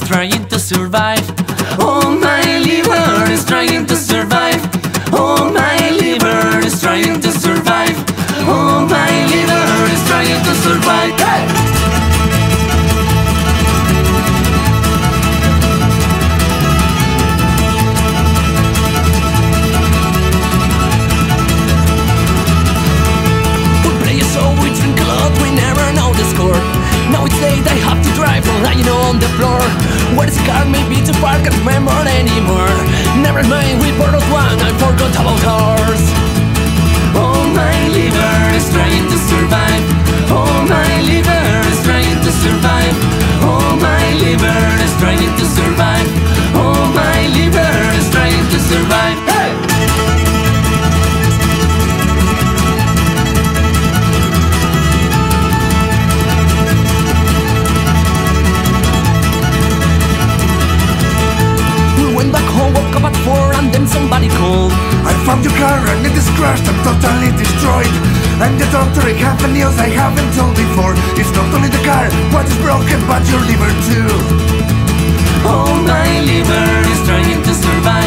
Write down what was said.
trying to survive. Oh, my liver is trying to survive. Oh, my liver is trying to survive. Oh, my liver is trying to survive. Hey! Now it's late, I have to drive from lying on the floor. Where is the car? Maybe to park, can't remember anymore. Never mind, we borrowed one, I forgot about ours. Oh, my liver is trying to survive. Oh, my liver is trying to survive. Oh, my liver is trying to survive. Oh, my liver is trying to survive. Hey! Woke up at 4 and then somebody called. I found your car and it is crashed and totally destroyed. And the doctor, I have a news I haven't told before. It's not only the car what is broken, but your liver too. Oh, my liver is trying to survive.